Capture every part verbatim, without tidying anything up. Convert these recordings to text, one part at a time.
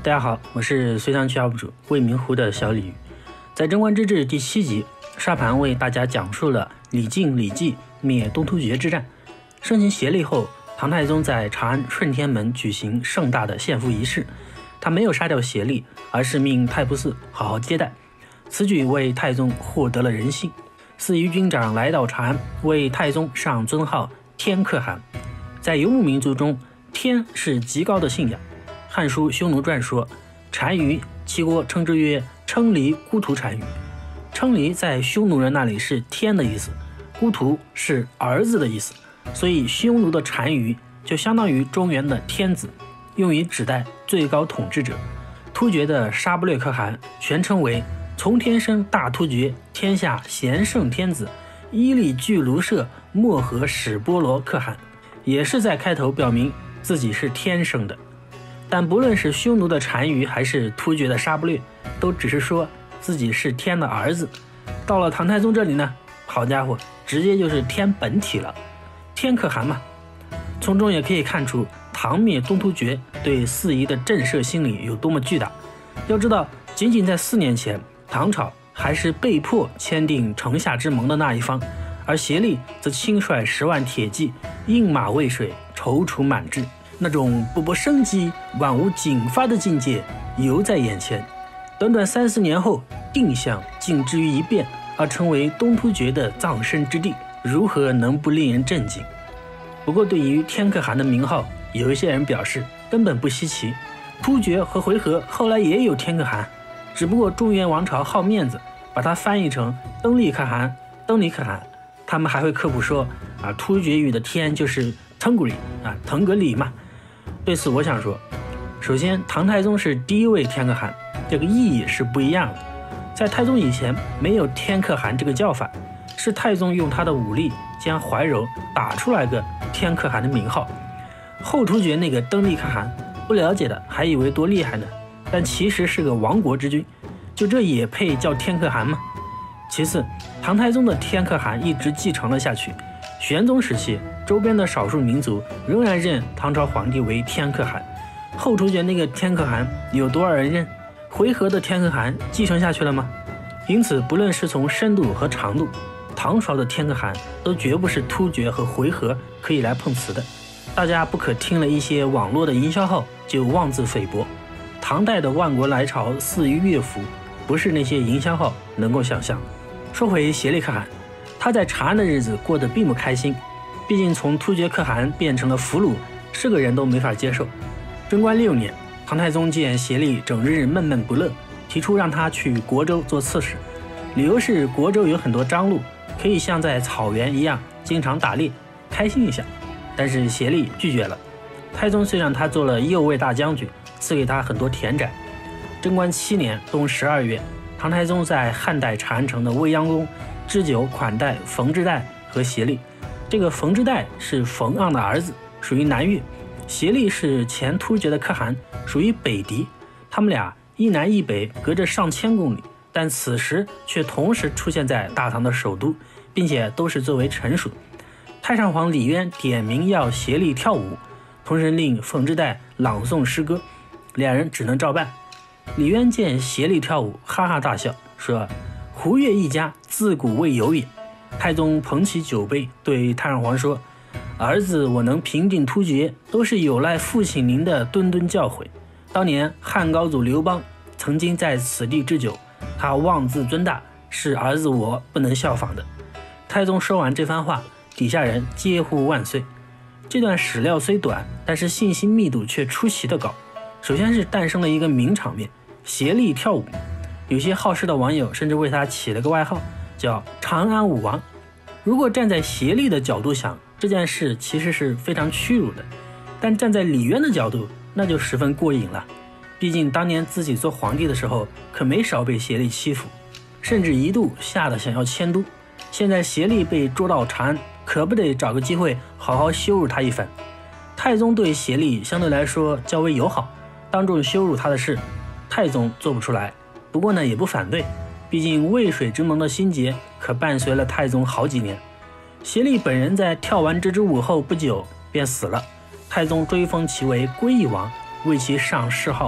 大家好，我是隋唐区 U P 主未名湖的小李宇。在《贞观之治》第七集，沙盘为大家讲述了李靖、李绩灭东突厥之战。盛行协力后，唐太宗在长安顺天门举行盛大的献俘仪式。他没有杀掉协力，而是命太仆寺好好接待。此举为太宗获得了人心。四夷军长来到长安，为太宗上尊号天可汗。在游牧民族中，天是极高的信仰。《汉书·匈奴传》说，单于齐国称之曰称离孤图单于。称离在匈奴人那里是天的意思，孤图是儿子的意思，所以匈奴的单于就相当于中原的天子，用于指代最高统治者。突厥的沙布略可汗全称为从天生大突厥天下贤圣天子伊利巨卢舍漠河史波罗可汗，也是在开头表明自己是天生的。但不论是匈奴的单于还是突厥的沙布略，都只是说自己是天的儿子。到了唐太宗这里呢，好家伙，直接就是天本体了，天可汗嘛。从中也可以看出唐灭东突厥对四夷的震慑心理有多么巨大。要知道，仅仅在四年前，唐朝还是被迫签订城下之盟的那一方，而协力则亲率十万铁骑，饮马喂水，踌躇满志。那种勃勃生机、万物景发的境界犹在眼前。短短三四年后，定向竟之于一变，而成为东突厥的葬身之地，如何能不令人震惊？不过，对于天可汗的名号，有一些人表示根本不稀奇。突厥和回纥后来也有天可汗，只不过中原王朝好面子，把它翻译成登利可汗、登里可汗。他们还会科普说，啊，突厥语的天就是腾格里啊，腾格里嘛。对此我想说，首先唐太宗是第一位天可汗，这个意义是不一样的。在太宗以前没有天可汗这个叫法，是太宗用他的武力将怀柔打出来个天可汗的名号。后突厥那个登利可汗，不了解的还以为多厉害呢，但其实是个亡国之君，就这也配叫天可汗吗？其次，唐太宗的天可汗一直继承了下去。玄宗时期，周边的少数民族仍然认唐朝皇帝为天可汗。后突厥那个天可汗有多少人认？回纥的天可汗继承下去了吗？因此，不论是从深度和长度，唐朝的天可汗都绝不是突厥和回纥可以来碰瓷的。大家不可听了一些网络的营销号就妄自菲薄。唐代的万国来朝、四夷乐府，不是那些营销号能够想象的。说回协力可汗，他在长安的日子过得并不开心，毕竟从突厥可汗变成了俘虏，是个人都没法接受。贞观六年，唐太宗见协力整日闷闷不乐，提出让他去国州做刺史，理由是国州有很多张禄，可以像在草原一样经常打猎，开心一下。但是协力拒绝了。太宗虽让他做了右卫大将军，赐给他很多田宅。贞观七年冬十二月，唐太宗在汉代长安城的未央宫置酒款待冯之岱和协力。这个冯之岱是冯盎的儿子，属于南越；协力是前突厥的可汗，属于北狄。他们俩一南一北，隔着上千公里，但此时却同时出现在大唐的首都，并且都是作为臣属。太上皇李渊点名要协力跳舞，同时令冯之岱朗诵诗歌，两人只能照办。李渊见协力跳舞，哈哈大笑，说：“胡越一家自古未有也。”太宗捧起酒杯，对太上皇说：“儿子我能平定突厥，都是有赖父亲您的谆谆教诲。当年汉高祖刘邦曾经在此地置酒，他妄自尊大，是儿子我不能效仿的。”太宗说完这番话，底下人皆呼万岁。这段史料虽短，但是信息密度却出奇的高。首先是诞生了一个名场面，协力跳舞。有些好事的网友甚至为他起了个外号，叫长安舞王。如果站在协力的角度想，这件事其实是非常屈辱的，但站在李渊的角度，那就十分过瘾了。毕竟当年自己做皇帝的时候，可没少被协力欺负，甚至一度吓得想要迁都。现在协力被捉到长安，可不得找个机会好好羞辱他一番。太宗对协力相对来说较为友好，当众羞辱他的事，太宗做不出来。不过呢，也不反对，毕竟渭水之盟的心结可伴随了太宗好几年。协力本人在跳完这支舞后不久便死了，太宗追封其为归义王，为其上谥号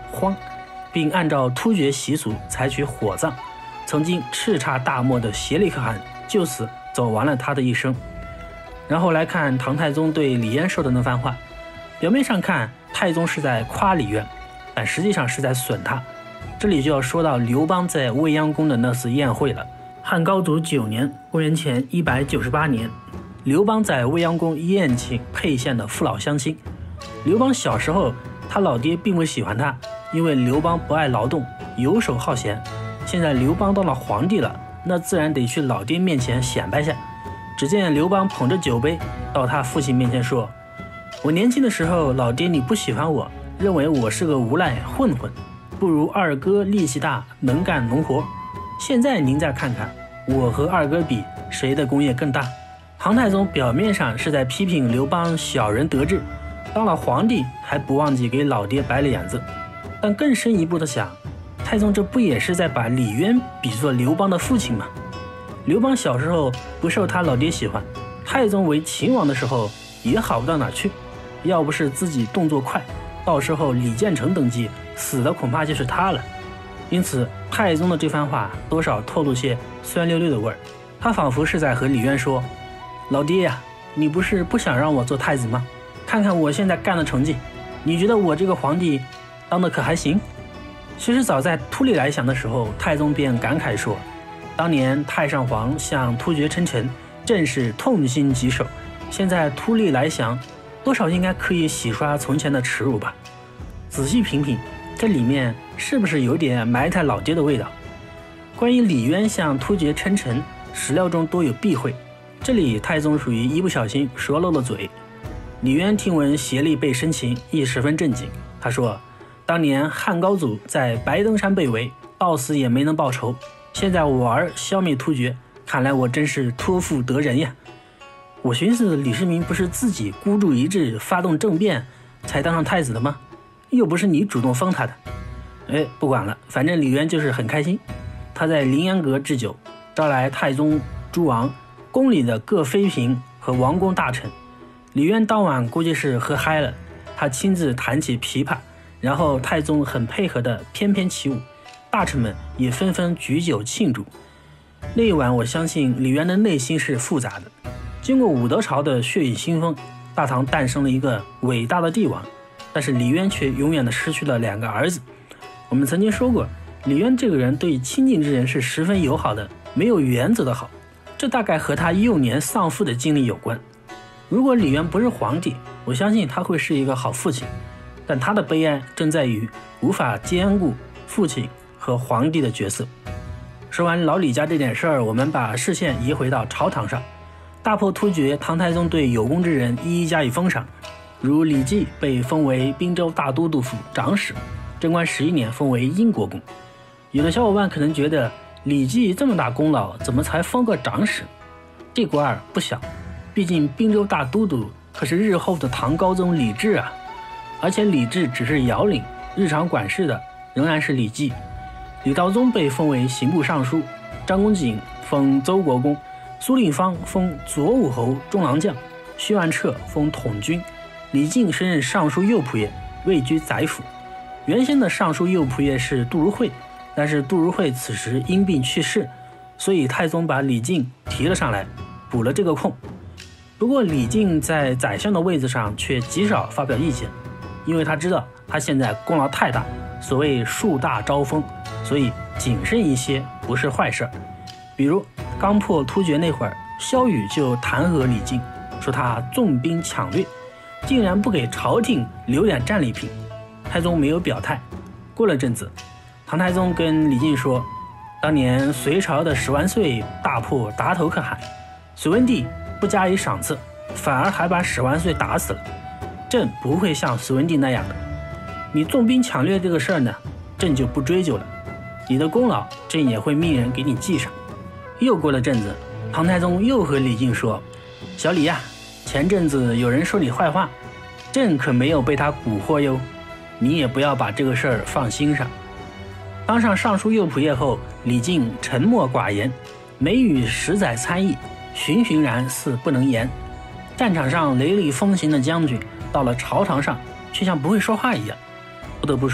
荒，并按照突厥习俗采取火葬。曾经叱咤大漠的颉利可汗就此走完了他的一生。然后来看唐太宗对李渊说的那番话，表面上看太宗是在夸李渊，但实际上是在损他。这里就要说到刘邦在未央宫的那次宴会了。汉高祖九年，公元前一百九十八年，刘邦在未央宫宴请沛县的父老乡亲。刘邦小时候，他老爹并不喜欢他，因为刘邦不爱劳动，游手好闲。现在刘邦当了皇帝了，那自然得去老爹面前显摆下。只见刘邦捧着酒杯到他父亲面前说：“我年轻的时候，老爹你不喜欢我，认为我是个无赖混混，不如二哥力气大，能干农活。现在您再看看，我和二哥比，谁的功业更大？”唐太宗表面上是在批评刘邦小人得志，当了皇帝还不忘记给老爹摆脸子，但更深一步的想，太宗这不也是在把李渊比作刘邦的父亲吗？刘邦小时候不受他老爹喜欢，太宗为秦王的时候也好不到哪去，要不是自己动作快，到时候李建成登基，死的恐怕就是他了。因此太宗的这番话多少透露些酸溜溜的味儿，他仿佛是在和李渊说：“老爹呀、啊，你不是不想让我做太子吗？看看我现在干的成绩，你觉得我这个皇帝当的可还行？”其实早在突利来降的时候，太宗便感慨说：“当年太上皇向突厥称臣，正是痛心疾首。现在突利来降，多少应该可以洗刷从前的耻辱吧。”仔细品品，这里面是不是有点埋汰老爹的味道？关于李渊向突厥称臣，史料中多有避讳，这里太宗属于一不小心说漏了嘴。李渊听闻颉利被生擒，亦十分震惊。他说：“当年汉高祖在白登山被围，到死也没能报仇。现在我儿消灭突厥，看来我真是托付得人呀。我寻思李世民不是自己孤注一掷发动政变才当上太子的吗？又不是你主动封他的。”哎，不管了，反正李渊就是很开心。他在凌烟阁置酒，招来太宗、诸王、宫里的各妃嫔和王公大臣。李渊当晚估计是喝嗨了，他亲自弹起琵琶，然后太宗很配合的翩翩起舞，大臣们也纷纷举酒庆祝。那一晚我相信李渊的内心是复杂的。经过武德朝的血雨腥风，大唐诞生了一个伟大的帝王，但是李渊却永远的失去了两个儿子。我们曾经说过，李渊这个人对亲近之人是十分友好的，没有原则的好，这大概和他幼年丧父的经历有关。如果李渊不是皇帝，我相信他会是一个好父亲，但他的悲哀正在于无法兼顾父亲和皇帝的角色。说完老李家这点事儿，我们把视线移回到朝堂上。大破突厥，唐太宗对有功之人一一加以封赏，如李绩被封为滨州大都督府长史，贞观十一年封为英国公。有的小伙伴可能觉得李绩这么大功劳，怎么才封个长史？这官儿不小，毕竟滨州大都督可是日后的唐高宗李治啊，而且李治只是遥领，日常管事的仍然是李绩。李道宗被封为刑部尚书，张公瑾封邹国公，苏令方封左武侯中郎将，薛万彻封统军，李靖升任尚书右仆射，位居宰辅。原先的尚书右仆射是杜如晦，但是杜如晦此时因病去世，所以太宗把李靖提了上来，补了这个空。不过李靖在宰相的位子上却极少发表意见，因为他知道他现在功劳太大，所谓树大招风，所以谨慎一些不是坏事。比如刚破突厥那会儿，萧雨就弹劾李靖，说他重兵抢掠，竟然不给朝廷留点战利品。太宗没有表态。过了阵子，唐太宗跟李靖说，当年隋朝的十万岁大破达头可汗，隋文帝不加以赏赐，反而还把十万岁打死了。朕不会像隋文帝那样的，你重兵抢掠这个事儿呢，朕就不追究了，你的功劳朕也会命人给你记上。又过了阵子，唐太宗又和李靖说，小李呀、啊，前阵子有人说你坏话，朕可没有被他蛊惑哟，你也不要把这个事儿放心上。当上尚书右仆射后，李靖沉默寡言，每与十载参议，循循然似不能言。战场上雷厉风行的将军，到了朝堂上却像不会说话一样。不得不说，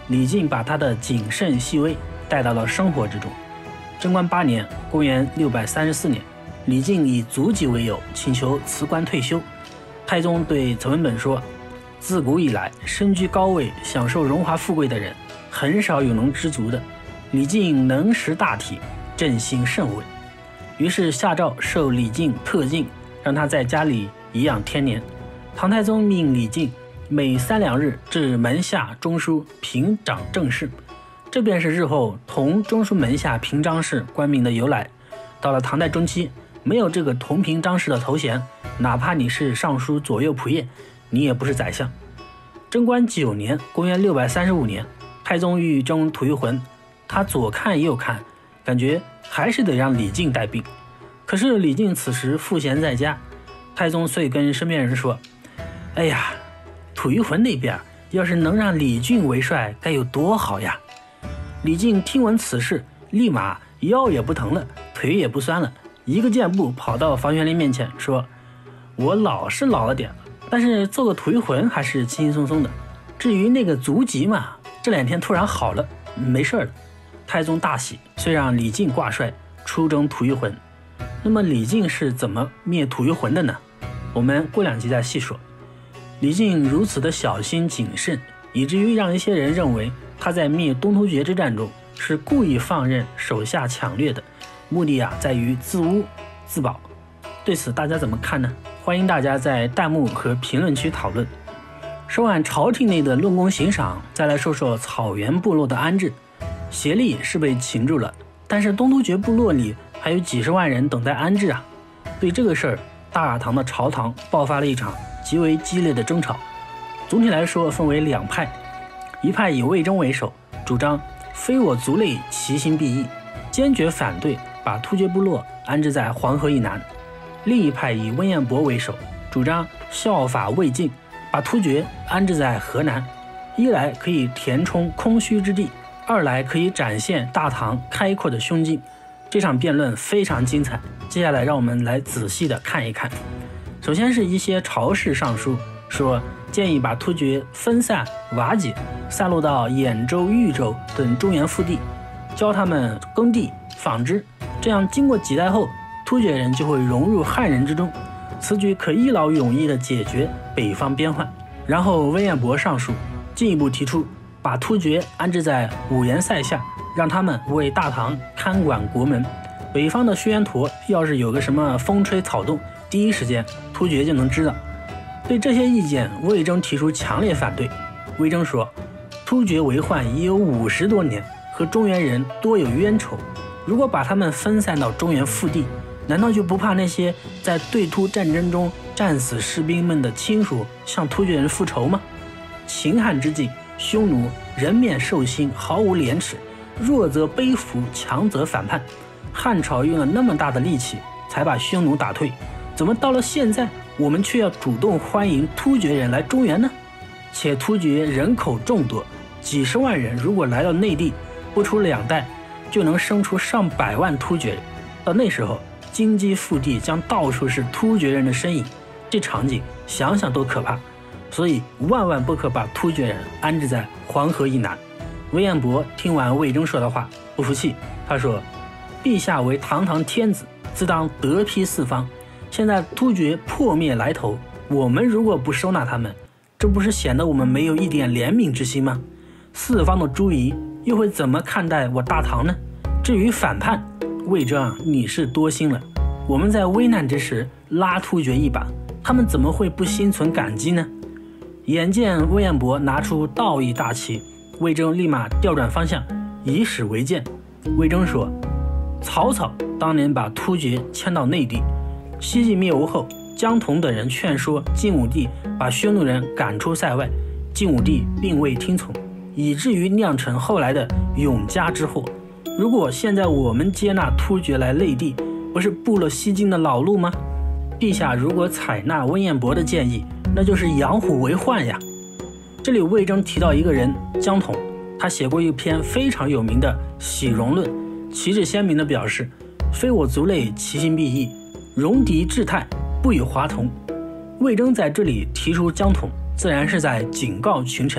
李靖把他的谨慎细微带到了生活之中。贞观八年，公元六百三十四年，李靖以足疾为由请求辞官退休。太宗对曹文本说，自古以来身居高位享受荣华富贵的人很少有能知足的，李靖能识大体，朕心甚慰。于是下诏授李靖特进，让他在家里颐养天年。唐太宗命李靖每三两日至门下中书平掌政事，这便是日后同中书门下平章事官名的由来。到了唐代中期，没有这个同平章事的头衔，哪怕你是尚书左右仆射，你也不是宰相。贞观九年，公元六百三十五年，太宗欲征吐谷浑，他左看右看，感觉还是得让李靖带兵。可是李靖此时赋闲在家，太宗遂跟身边人说，哎呀，吐谷浑那边要是能让李俊为帅，该有多好呀！李靖听闻此事，立马腰也不疼了，腿也不酸了，一个箭步跑到房玄龄面前说，我老是老了点，但是做个吐谷浑还是轻轻松松的。至于那个足疾嘛，这两天突然好了，没事了。太宗大喜，遂让李靖挂帅出征吐谷浑。那么李靖是怎么灭吐谷浑的呢？我们过两集再细说。李靖如此的小心谨慎，以至于让一些人认为他在灭东突厥之战中是故意放任手下抢掠的，目的啊在于自污自保。对此大家怎么看呢？欢迎大家在弹幕和评论区讨论。说完朝廷内的论功行赏，再来说说草原部落的安置。协力是被擒住了，但是东突厥部落里还有几十万人等待安置啊。对这个事儿，大尔唐的朝堂爆发了一场极为激烈的争吵。总体来说分为两派，一派以魏征为首，主张非我族类，其心必异，坚决反对把突厥部落安置在黄河以南。另一派以温彦博为首，主张效法魏晋，把突厥安置在河南，一来可以填充空虚之地，二来可以展现大唐开阔的胸襟。这场辩论非常精彩，接下来让我们来仔细的看一看。首先是一些朝士上书说，建议把突厥分散瓦解，散落到兖州、豫州等中原腹地，教他们耕地纺织，这样经过几代后，突厥人就会融入汉人之中，此举可一劳永逸地解决北方边患。然后温彦博上书进一步提出，把突厥安置在五颜塞下，让他们为大唐看管国门。北方的轩辕陀要是有个什么风吹草动，第一时间突厥就能知道。对这些意见，魏征提出强烈反对。魏征说，突厥为患已有五十多年，和中原人多有冤仇，如果把他们分散到中原腹地，难道就不怕那些在对突战争中战死士兵们的亲属向突厥人复仇吗？秦汉之际，匈奴人面兽心，毫无廉耻，弱则背服，强则反叛。汉朝用了那么大的力气才把匈奴打退，怎么到了现在我们却要主动欢迎突厥人来中原呢？且突厥人口众多，几十万人如果来到内地，不出两代就能生出上百万突厥人。到那时候，京畿腹地将到处是突厥人的身影，这场景想想都可怕。所以万万不可把突厥人安置在黄河以南。温彦博听完魏征说的话，不服气，他说，陛下为堂堂天子，自当得披四方，现在突厥破灭来头，我们如果不收纳他们，这不是显得我们没有一点怜悯之心吗？四方的诸夷又会怎么看待我大唐呢？至于反叛，魏征你是多心了，我们在危难之时拉突厥一把，他们怎么会不心存感激呢？眼见温彦博拿出道义大旗，魏征立马调转方向，以史为鉴。魏征说，曹操当年把突厥迁到内地，西晋灭吴后，姜统等人劝说晋武帝把匈奴人赶出塞外，晋武帝并未听从，以至于酿成后来的永嘉之祸。如果现在我们接纳突厥来内地，不是步了西晋的老路吗？陛下如果采纳温彦博的建议，那就是养虎为患呀。这里魏征提到一个人，姜统，他写过一篇非常有名的《喜容论》，旗帜鲜明地表示，非我族类，其心必异，戎狄志态，不与华同。魏征在这里提出姜统，自然是在警告群臣，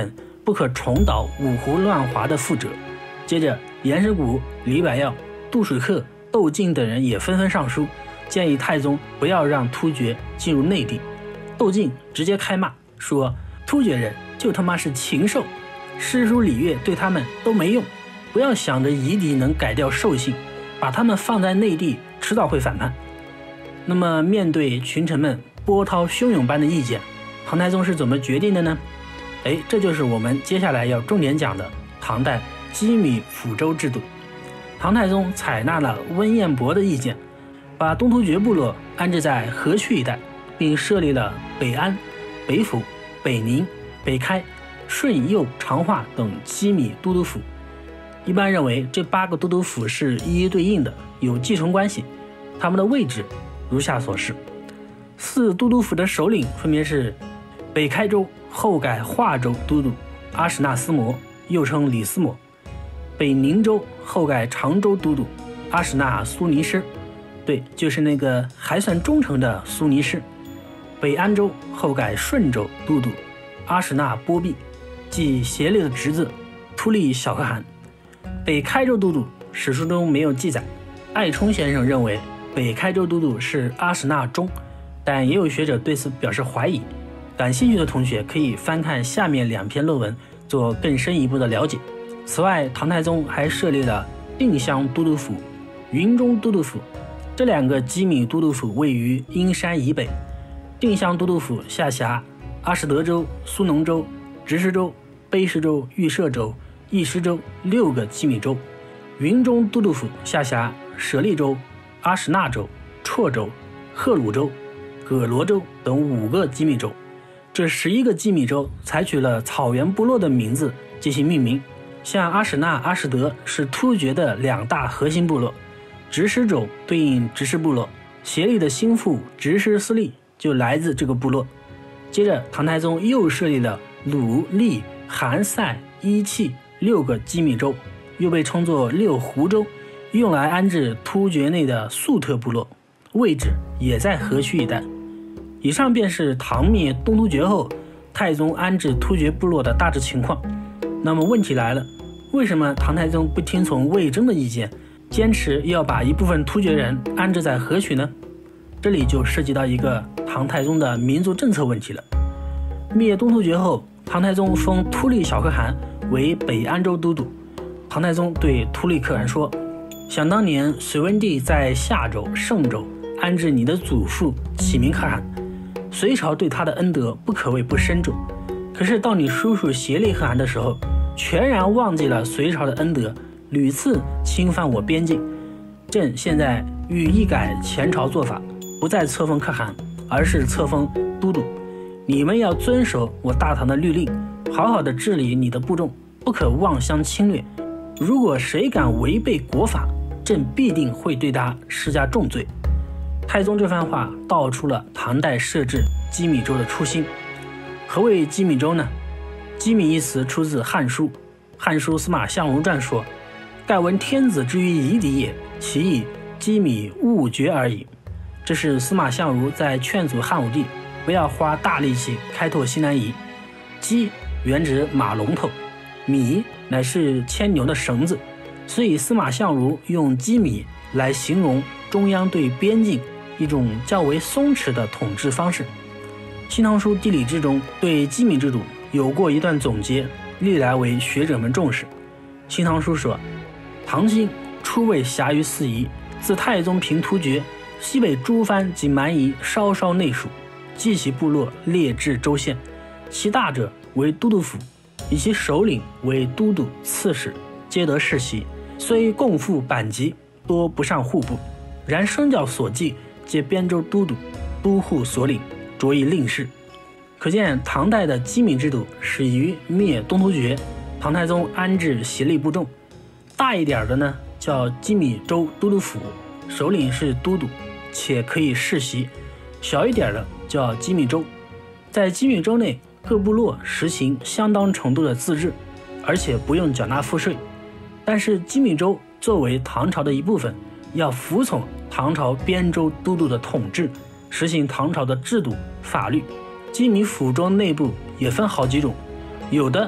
不可重蹈五胡乱华的覆辙。接着，严世谷、李百药、杜水客、窦进等人也纷纷上书，建议太宗不要让突厥进入内地。窦进直接开骂说，突厥人就他妈是禽兽，诗书礼乐对他们都没用，不要想着夷狄能改掉兽性，把他们放在内地迟早会反叛。那么面对群臣们波涛汹涌般的意见，唐太宗是怎么决定的呢？哎，这就是我们接下来要重点讲的唐代羁縻抚州制度。唐太宗采纳了温彦博的意见，把东突厥部落安置在河曲一带，并设立了北安、北府、北宁、北开、顺右长化等羁縻都督府。一般认为这八个都督府是一一对应的，有继承关系。他们的位置如下所示：四都督府的首领分别是北开州后改化州都督阿史那思摩，又称李思摩；北宁州后改常州都督阿史那苏尼师，对，就是那个还算忠诚的苏尼师；北安州后改顺州都督阿史那波毕，即协力的侄子突利小可汗。北开州都督史书中没有记载，艾冲先生认为北开州都督是阿史那忠，但也有学者对此表示怀疑。感兴趣的同学可以翻看下面两篇论文，做更深一步的了解。此外，唐太宗还设立了定襄都督府、云中都督府，这两个羁縻都督府位于阴山以北。定襄都督府下辖阿什德州、苏农州、直石州、卑诗州、玉摄州、义师州六个羁縻州；云中都督府下辖舍利州、阿史那州、绰州、赫鲁州、葛罗州等五个羁縻州。这十一个羁縻州采取了草原部落的名字进行命名，像阿史那、阿什德是突厥的两大核心部落，直师州对应直师部落，协力的心腹直师司隶就来自这个部落。接着，唐太宗又设立了鲁、利、韩、塞、伊、契六个羁縻州，又被称作六胡州，用来安置突厥内的粟特部落，位置也在河曲一带。以上便是唐灭东突厥后太宗安置突厥部落的大致情况。那么问题来了，为什么唐太宗不听从魏征的意见，坚持要把一部分突厥人安置在河曲呢？这里就涉及到一个唐太宗的民族政策问题了。灭东突厥后，唐太宗封突利小可汗为北安州都督。唐太宗对突利可汗说，想当年隋文帝在夏州、盛州安置你的祖父启明可汗，隋朝对他的恩德不可谓不深重，可是到你叔叔协力可汗的时候，全然忘记了隋朝的恩德，屡次侵犯我边境。朕现在欲一改前朝做法，不再册封可汗，而是册封都督。你们要遵守我大唐的律令，好好的治理你的部众，不可妄相侵略。如果谁敢违背国法，朕必定会对他施加重罪。太宗这番话道出了唐代设置羁縻州的初心。何谓羁縻州呢？羁縻一词出自《汉书》，《汉书·司马相如传》说：“盖闻天子之于夷狄也，其意羁縻勿绝而已。”这是司马相如在劝阻汉武帝不要花大力气开拓西南夷。羁原指马龙头，縻乃是牵牛的绳子，所以司马相如用羁縻来形容中央对边境一种较为松弛的统治方式。《新唐书·地理志》中对羁縻制度有过一段总结，历来为学者们重视。《新唐书》说，唐兴初为辖于四夷，自太宗平突厥，西北诸藩及蛮夷稍稍内属，继其部落列至州县，其大者为都督府，以其首领为都督、刺史，皆得世袭，虽共赴版籍，多不上户部。然生教所记，皆边州都督、都护所领，着以令事。可见唐代的羁縻制度始于灭东突厥，唐太宗安置协力部众。大一点的呢，叫羁縻州都督府，首领是都督，且可以世袭；小一点的叫羁縻州。在羁縻州内，各部落实行相当程度的自治，而且不用缴纳赋税。但是羁縻州作为唐朝的一部分，要服从唐朝边州都督的统治，实行唐朝的制度法律。羁縻府州内部也分好几种，有的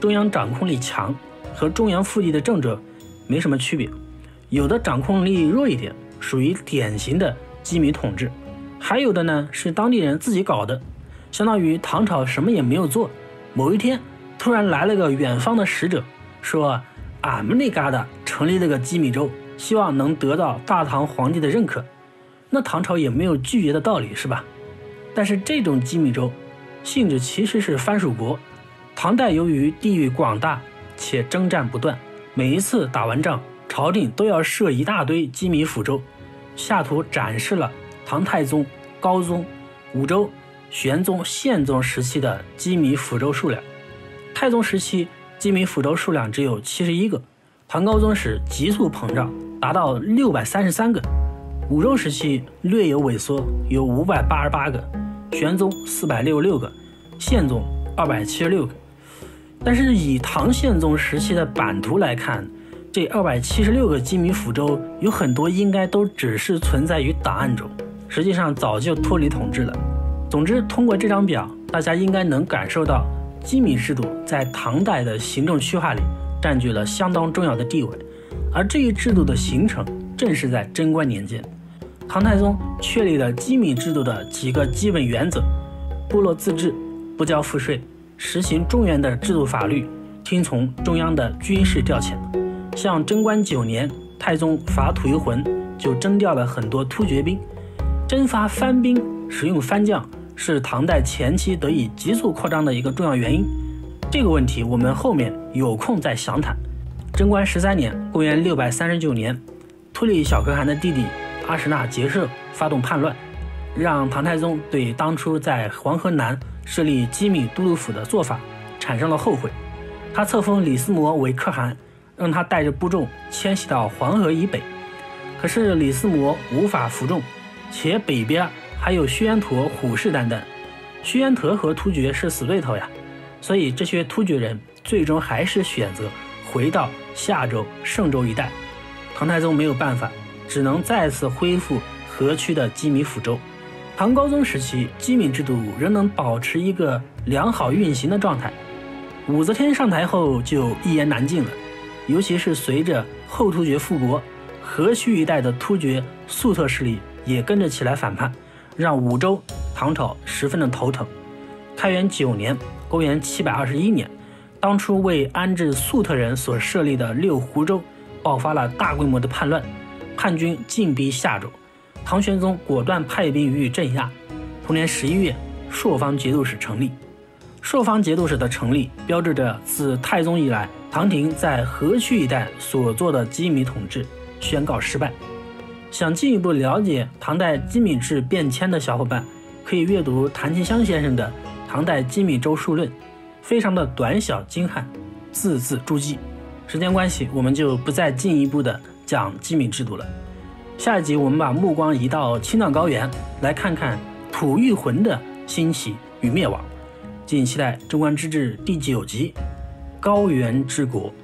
中央掌控力强和中央腹地的政者没什么区别，有的掌控力弱一点，属于典型的机密统治，还有的呢是当地人自己搞的，相当于唐朝什么也没有做，某一天突然来了个远方的使者，说俺们那旮瘩成立了个机密州，希望能得到大唐皇帝的认可，那唐朝也没有拒绝的道理，是吧？但是这种机密州性质其实是藩属国，唐代由于地域广大且征战不断，每一次打完仗，朝廷都要设一大堆机密府州。下图展示了唐太宗、高宗、武周、玄宗、宪宗时期的机密府州数量。太宗时期机密府州数量只有七十一个，唐高宗时急速膨胀，达到六百三十三个，武周时期略有萎缩，有五百八十八个，玄宗四百六十六个，宪宗二百七十六个。但是以唐宪宗时期的版图来看，这二百七十六个机密府州有很多应该都只是存在于档案中，实际上早就脱离统治了。总之，通过这张表，大家应该能感受到机密制度在唐代的行政区划里占据了相当重要的地位，而这一制度的形成正是在贞观年间。唐太宗确立了机密制度的几个基本原则：部落自治，不交赋税，实行中原的制度法律，听从中央的军事调遣。像贞观九年，太宗伐吐谷浑，就征调了很多突厥兵。征发番兵，使用番将，是唐代前期得以急速扩张的一个重要原因。这个问题我们后面有空再详谈。贞观十三年，公元六百三十九年，突利小可汗的弟弟阿史那结社发动叛乱，让唐太宗对当初在黄河南设立机密都督府的做法产生了后悔。他册封李思摩为可汗，让他带着部众迁徙到黄河以北。可是李思摩无法服众，且北边还有薛延陀虎视眈眈，薛延陀和突厥是死对头呀，所以这些突厥人最终还是选择回到夏州、盛州一带。唐太宗没有办法，只能再次恢复河区的机密府州。唐高宗时期，机密制度仍能保持一个良好运行的状态。武则天上台后就一言难尽了，尤其是随着后突厥复国，河区一带的突厥粟特势力也跟着起来反叛，让武周唐朝十分的头疼。开元九年，公元七百二十一年，当初为安置粟特人所设立的六湖州爆发了大规模的叛乱，叛军进逼夏州，唐玄宗果断派兵予以镇压。同年十一月，朔方节度使成立。朔方节度使的成立，标志着自太宗以来，唐廷在河区一带所做的机密统治宣告失败。想进一步了解唐代机密制变迁的小伙伴，可以阅读谭其骧先生的《唐代机密州数论》，非常的短小精悍，字字珠玑。时间关系，我们就不再进一步的讲机密制度了。下一集我们把目光移到青藏高原，来看看吐谷浑的兴起与灭亡。敬请期待《贞观之治》第九集《高原之国》。